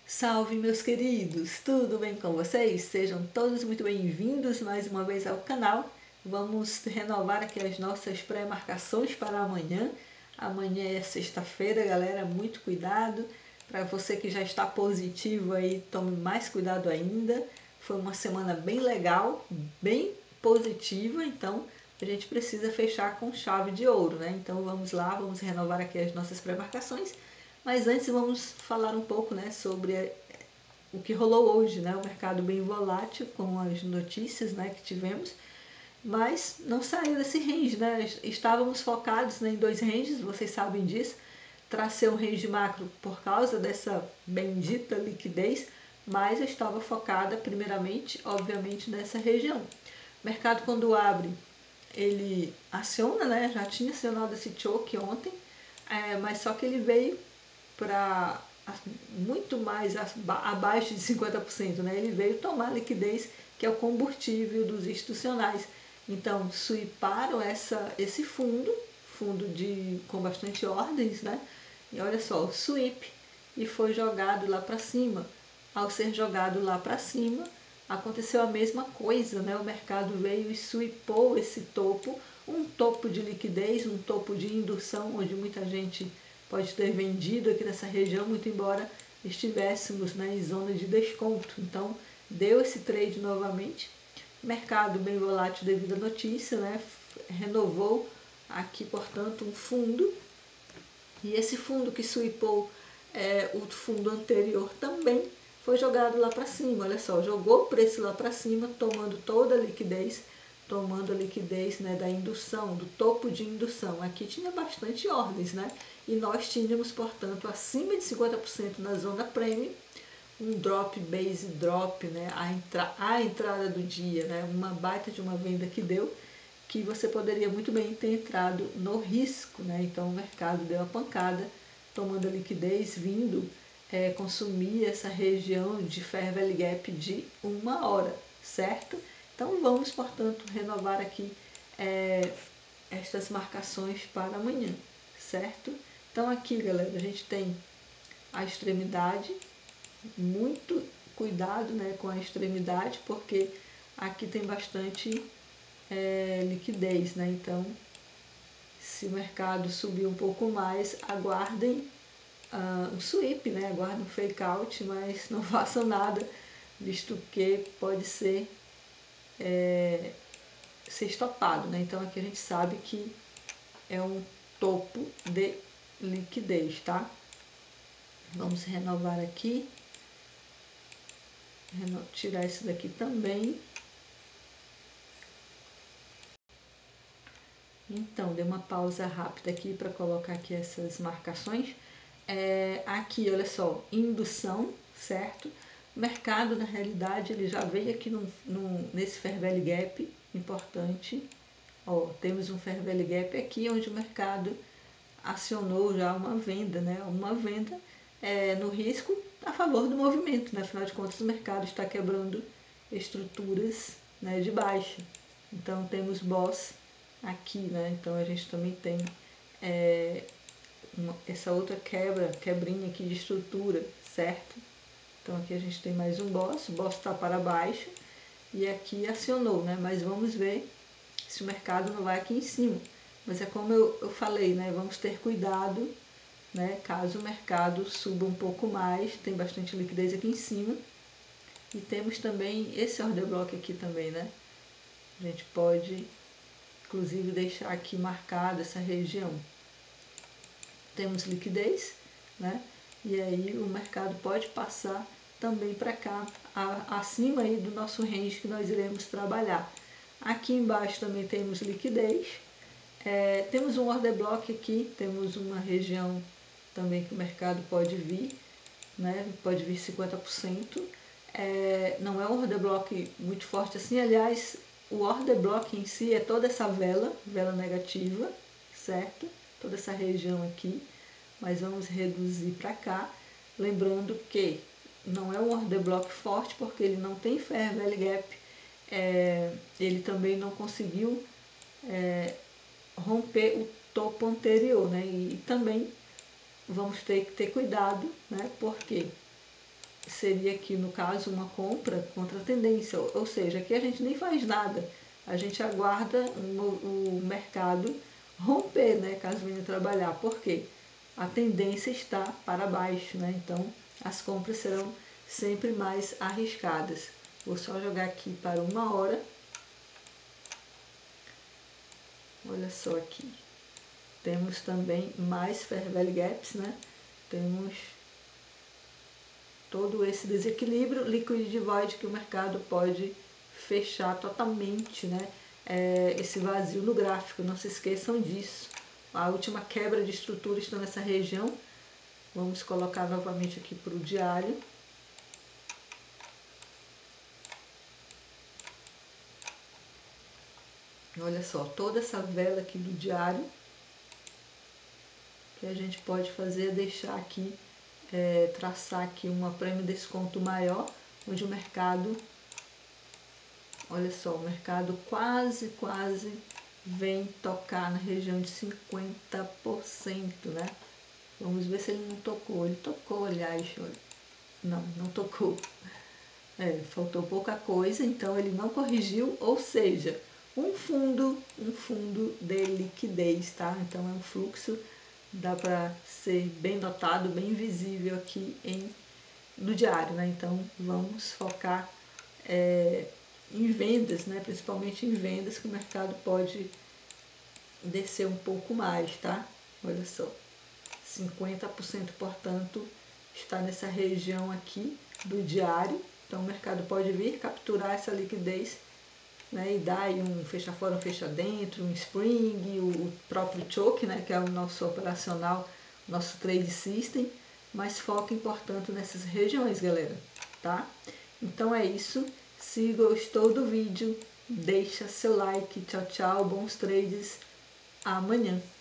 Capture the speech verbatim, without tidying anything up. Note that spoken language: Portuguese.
Salve, meus queridos! Tudo bem com vocês? Sejam todos muito bem-vindos mais uma vez ao canal. Vamos renovar aqui as nossas pré-marcações para amanhã. Amanhã é sexta-feira, galera, muito cuidado. Para você que já está positivo aí, tome mais cuidado ainda. Foi uma semana bem legal, bem positiva, então a gente precisa fechar com chave de ouro, né? Então vamos lá, vamos renovar aqui as nossas pré-marcações. Mas antes vamos falar um pouco, né, sobre o que rolou hoje, né? O mercado bem volátil com as notícias, né, que tivemos, mas não saiu desse range, né? Estávamos focados, né, em dois ranges, vocês sabem disso. Tracei um range macro por causa dessa bendita liquidez, mas eu estava focada primeiramente, obviamente, nessa região. O mercado, quando abre, ele aciona, né? Já tinha acionado esse choke ontem, é, mas só que ele veio para muito mais abaixo de cinquenta por cento, né? Ele veio tomar liquidez, que é o combustível dos institucionais. Então, sweeparam essa, esse fundo, fundo de, com bastante ordens, né? E olha só, o sweep, e foi jogado lá para cima. Ao ser jogado lá para cima, aconteceu a mesma coisa, né? O mercado veio e sweepou esse topo, um topo de liquidez, um topo de indução, onde muita gente pode ter vendido aqui nessa região, muito embora estivéssemos, né, em zona de desconto. Então, deu esse trade novamente. Mercado bem volátil devido à notícia, né? Renovou aqui, portanto, um fundo. E esse fundo que sweepou é, o fundo anterior também foi jogado lá para cima. Olha só, jogou o preço lá para cima, tomando toda a liquidez, tomando a liquidez, né, da indução, do topo de indução. Aqui tinha bastante ordens, né? E nós tínhamos, portanto, acima de cinquenta por cento na zona premium, um drop base drop, né? A, entra, a entrada do dia, né? Uma baita de uma venda que deu, que você poderia muito bem ter entrado no risco, né? Então o mercado deu a pancada, tomando a liquidez, vindo é, consumir essa região de Fair Value Gap de uma hora, certo? Então vamos, portanto, renovar aqui é, estas marcações para amanhã, certo? Então aqui, galera, a gente tem a extremidade, muito cuidado, né, com a extremidade, porque aqui tem bastante é, liquidez, né? Então, se o mercado subir um pouco mais, aguardem uh, um sweep, né? Aguardem um fake out, mas não façam nada, visto que pode ser é, ser estopado, né? Então aqui a gente sabe que é um topo de liquidez, tá? Vamos renovar aqui, Reno... tirar esse daqui também. Então, dei uma pausa rápida aqui para colocar aqui essas marcações. É, aqui, olha só, indução, certo? O mercado, na realidade, ele já veio aqui num, num, nesse Fair Value Gap importante. Ó, temos um Fair Value Gap aqui, onde o mercado acionou já uma venda, né? Uma venda é, no risco a favor do movimento, né? Afinal de contas, o mercado está quebrando estruturas, né, de baixa. Então, temos boss aqui, né? Então, a gente também tem é, uma, essa outra quebra, quebrinha aqui de estrutura, certo? Então, aqui a gente tem mais um boss, o boss está para baixo e aqui acionou, né? Mas vamos ver se o mercado não vai aqui em cima. Mas é como eu, eu falei, né? Vamos ter cuidado, né? Caso o mercado suba um pouco mais, tem bastante liquidez aqui em cima. E temos também esse order block aqui também, né? A gente pode, inclusive, deixar aqui marcada essa região. Temos liquidez, né? E aí o mercado pode passar também para cá, a, acima aí do nosso range que nós iremos trabalhar. Aqui embaixo também temos liquidez. É, temos um order block aqui, temos uma região também que o mercado pode vir, né? Pode vir cinquenta por cento. É, não é um order block muito forte assim, aliás, o order block em si é toda essa vela, vela negativa, certo? Toda essa região aqui, mas vamos reduzir para cá, lembrando que não é um order block forte, porque ele não tem Fair Value Gap, é, ele também não conseguiu é, romper o topo anterior, né? E também vamos ter que ter cuidado, né? Porque seria aqui, no caso, uma compra contra a tendência, ou seja, aqui a gente nem faz nada, a gente aguarda o, o mercado romper, né, caso venha trabalhar. Por quê? A tendência está para baixo, né? Então as compras serão sempre mais arriscadas. Vou só jogar aqui para uma hora. Olha só aqui. Temos também mais Fair Value Gaps, né? Temos todo esse desequilíbrio, liquidity void, que o mercado pode fechar totalmente, né? É, esse vazio no gráfico, não se esqueçam disso. A última quebra de estrutura está nessa região. Vamos colocar novamente aqui para o diário. Olha só, toda essa vela aqui do diário, que a gente pode fazer é deixar aqui, é, traçar aqui uma prêmio desconto maior, onde o mercado, olha só, o mercado quase, quase vem tocar na região de cinquenta por cento, né? Vamos ver se ele não tocou. Ele tocou, aliás, olha. Não, não tocou. É, faltou pouca coisa, então ele não corrigiu, ou seja, um fundo, um fundo de liquidez, tá? Então é um fluxo, dá para ser bem notado, bem visível aqui em, no diário, né? Então vamos focar é, em vendas, né? Principalmente em vendas, que o mercado pode descer um pouco mais, tá? Olha só, cinquenta por cento, portanto, está nessa região aqui do diário. Então o mercado pode vir capturar essa liquidez, né, e dar aí um fecha fora, um fecha dentro, um spring, o próprio choke, né, que é o nosso operacional, nosso trade system, mas foca, portanto, nessas regiões, galera, tá? Então é isso. Se gostou do vídeo, deixa seu like. Tchau, tchau. Bons trades. Amanhã.